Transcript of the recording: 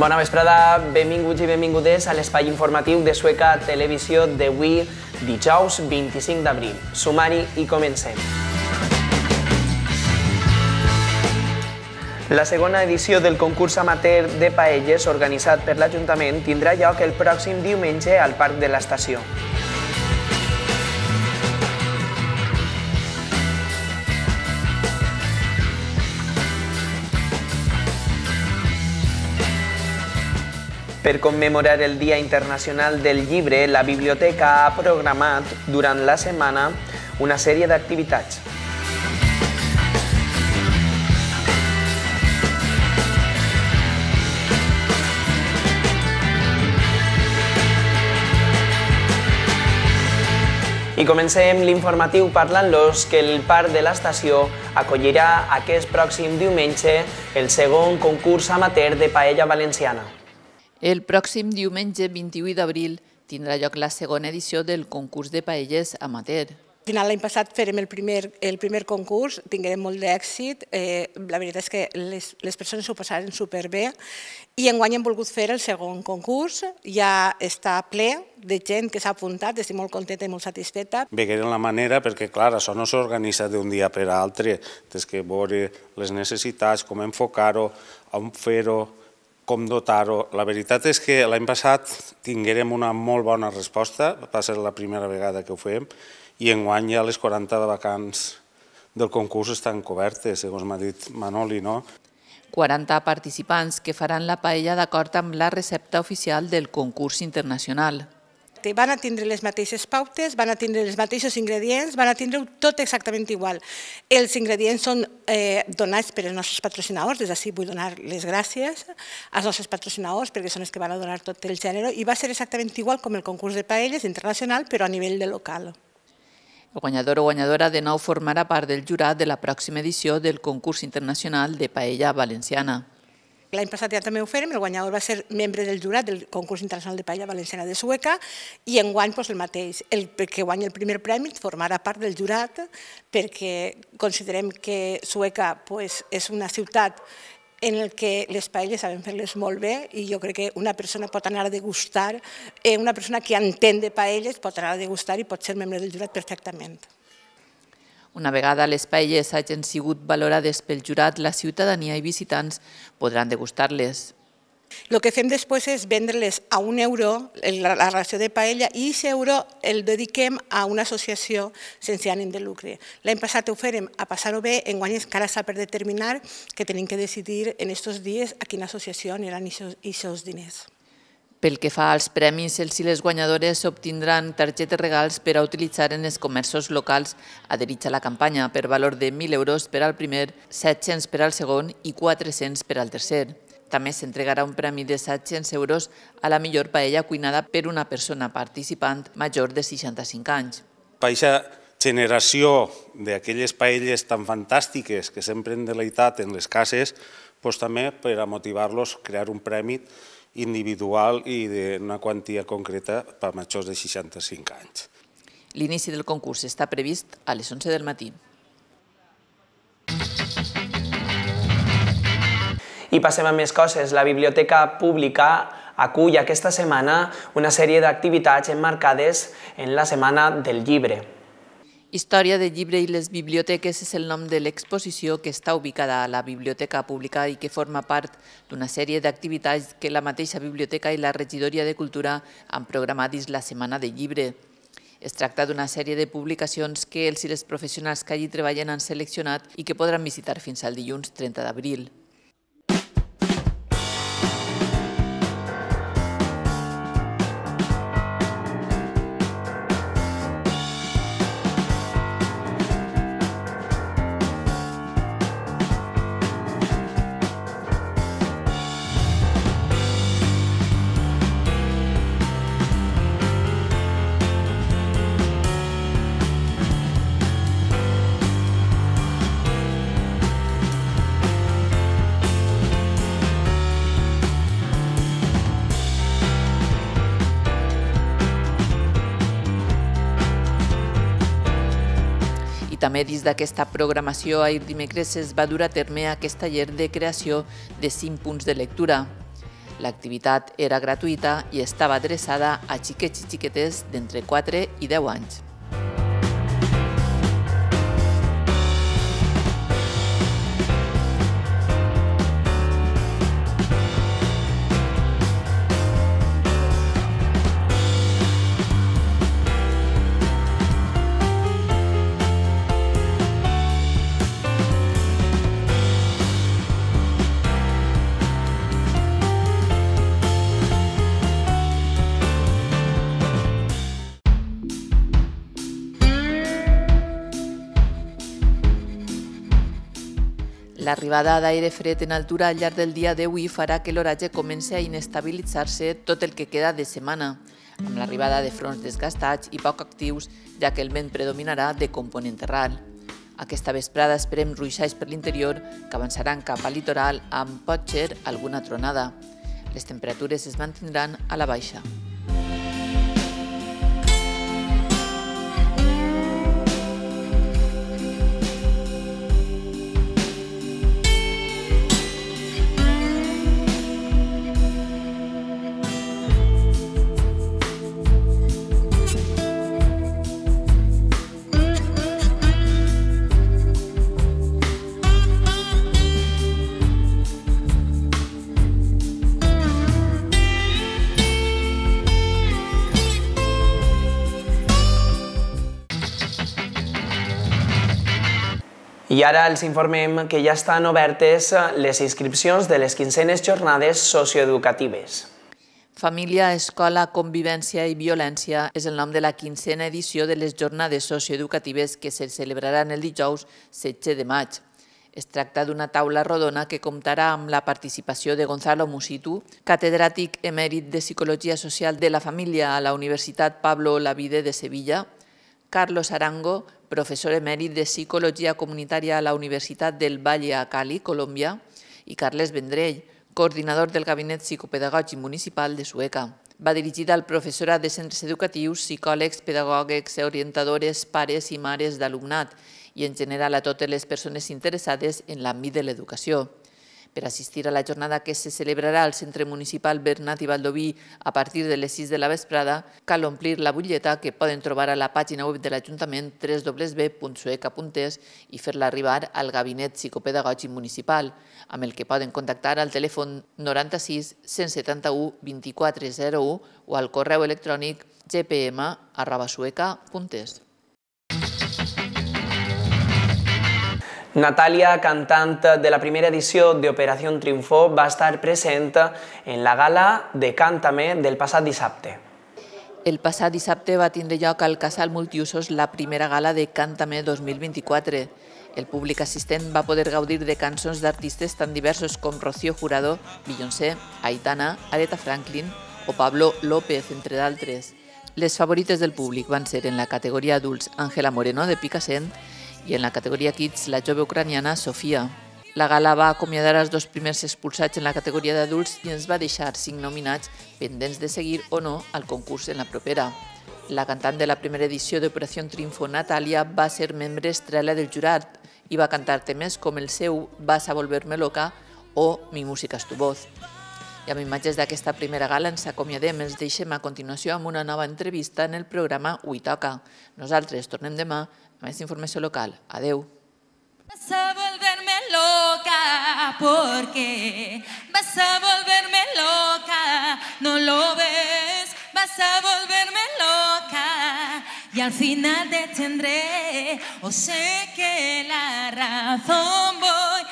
Bona vesprada, benvinguts i benvingudes a l'espai informatiu de Sueca Televisió d'avui, dijous 25 d'abril. Sumari i comencem. La segona edició del concurs amateur de paelles organitzat per l'Ajuntament tindrà lloc el pròxim diumenge al Parc de l'Estació. Per commemorar el Dia Internacional del Llibre, la Biblioteca ha programat durant la setmana una sèrie d'activitats. I comencem l'informatiu parlant-los que el Parc de l'Estació acollirà aquest pròxim diumenge el segon concurs amateur de paella valenciana. El pròxim diumenge 28 d'abril tindrà lloc la segona edició del concurs de paelles amateur. Al final, l'any passat farem el primer concurs, tinguérem molt d'èxit, la veritat és que les persones s'ho passaren superbé i enguany hem volgut fer el segon concurs, ja està ple de gent que s'ha apuntat, estic molt contenta i molt satisfeta. Veiem la manera, perquè clar, això no s'organitza d'un dia per l'altre, tens que veure les necessitats, com enfocar-ho, on fer-ho, com dotar-ho. La veritat és que l'any passat tinguérem una molt bona resposta, va ser la primera vegada que ho fem, i enguany ja les 40 vacants del concurs estan cobertes, segons m'ha dit Manoli, no? 40 participants que faran la paella d'acord amb la recepta oficial del concurs internacional. Van a tindre les mateixes pautes, van a tindre els mateixos ingredients, van a tindre tot exactament igual. Els ingredients són donats per els nostres patrocinadors, des d'ací vull donar les gràcies als nostres patrocinadors perquè són els que van a donar tot el gènere i va ser exactament igual com el concurs de paelles internacional però a nivell de local. El guanyador o guanyadora de nou formarà part del jurat de la pròxima edició del concurs internacional de paella valenciana. L'any passat ja també ho fèrem, el guanyador va ser membre del jurat del concurs internacional de paella valenciana de Sueca i enguany el mateix. El que guanya el primer premi formarà part del jurat perquè considerem que Sueca és una ciutat en què les paelles saben fer-les molt bé i jo crec que una persona pot anar a degustar, una persona que entén de paelles pot anar a degustar i pot ser membre del jurat perfectament. Una vegada les paelles hagin sigut valorades pel jurat, la ciutadania i visitants podran degustar-les. El que fem després és vendre-les a €1 la ració de paella i aquest euro el dediquem a una associació sense ànim de lucre. L'any passat ho fèrem a passar-ho bé, enguany encara està per determinar que tenim que decidir en aquests dies a quina associació aniran aquests diners. Pel que fa als premis, els i les guanyadores obtindran targetes regals per a utilitzar en els comerços locals adherits a la campanya per valor de 1.000 euros per al primer, 700 per al segon i 400 per al tercer. També s'entregarà un premi de 700 euros a la millor paella cuinada per una persona participant major de 65 anys. Per aquesta generació d'aquelles paelles tan fantàstiques que sempre han deleitat en les cases, també per a motivar-los crear un premi individual i d'una quantia concreta per a majors de 65 anys. L'inici del concurs està previst a les 11 del matí. I passem a més coses. La Biblioteca Pública acull aquesta setmana una sèrie d'activitats emmarcades en la Setmana del Llibre. Història del llibre i les biblioteques és el nom de l'exposició que està ubicada a la Biblioteca Pública i que forma part d'una sèrie d'activitats que la mateixa Biblioteca i la Regidoria de Cultura han programat dins la Setmana del Llibre. Es tracta d'una sèrie de publicacions que els i les professionals que allí treballen han seleccionat i que podran visitar fins al dilluns 30 d'abril. També dins d'aquesta programació, ahir dimecres es va dur a terme aquest taller de creació de 5 punts de lectura. L'activitat era gratuïta i estava adreçada a xiquets i xiquetes d'entre 4 i 10 anys. L'arribada d'aire fred en altura al llarg del dia d'avui farà que l'oratge comenci a inestabilitzar-se tot el que queda de setmana, amb l'arribada de fronts desgastats i poc actius, ja que el vent predominarà de component terral. Aquesta vesprada esperem ruixats per l'interior que avançaran cap al litoral amb, potser, alguna tronada. Les temperatures es mantindran a la baixa. I ara els informem que ja estan obertes les inscripcions de les 15enes jornades socioeducatives. Família, escola, convivència i violència és el nom de la 15a edició de les jornades socioeducatives que se celebraran el dijous 16 de maig. Es tracta d'una taula rodona que comptarà amb la participació de Gonzalo Musitu, catedràtic emèrit de Psicologia Social de la Família a la Universitat Pablo Olavide de Sevilla, Carlos Arango, professor emèrit de Psicologia Comunitària a la Universitat del Valle a Cali, Colòmbia, i Carles Vendrell, coordinador del Gabinet Psicopedagògic Municipal de Sueca. Va dirigida al professorat de centres educatius, psicòlegs, pedagògics, orientadores, pares i mares d'alumnat i en general a totes les persones interessades en l'àmbit de l'educació. Per assistir a la jornada que se celebrarà al Centre Municipal Bernat i Baldoví a partir de les 6 de la vesprada, cal omplir la butlleta que poden trobar a la pàgina web de l'Ajuntament www.sueca.es i fer-la arribar al Gabinet Psicopedagògic Municipal, amb el que poden contactar al telèfon 96 171 2401 o al correu electrònic gpm@sueca.es. Natàlia, cantant de la primera edició d'Operació Triunfo, va estar present en la gala de Cántame del passat dissabte. El passat dissabte va tindre lloc al Casal Multiusos la primera gala de Cántame 2024. El públic assistent va poder gaudir de cançons d'artistes tan diversos com Rocío Jurado, Beyoncé, Aitana, Aretha Franklin o Pablo López, entre d'altres. Les favorites del públic van ser en la categoria adults Ángela Moreno de Picassent i en la categoria Kids la jove ucraniana Sofia. La gala va acomiadar els dos primers expulsats en la categoria d'adults i ens va deixar 5 nominats pendents de seguir o no al concurs en la propera. La cantant de la primera edició d'Operació Triunfo, Natàlia, va ser membre estrella del jurat i va cantar temes com el seu Vas a volverme loca o Mi música es tu voz. I amb imatges d'aquesta primera gala ens acomiadem, ens deixem a continuació amb una nova entrevista en el programa Ui Toca. Nosaltres tornem demà amb més informació local. Adeu. Vas a volverme loca, porque vas a volverme loca, no lo ves, vas a volverme loca y al final te tendré, o sé que la razón voy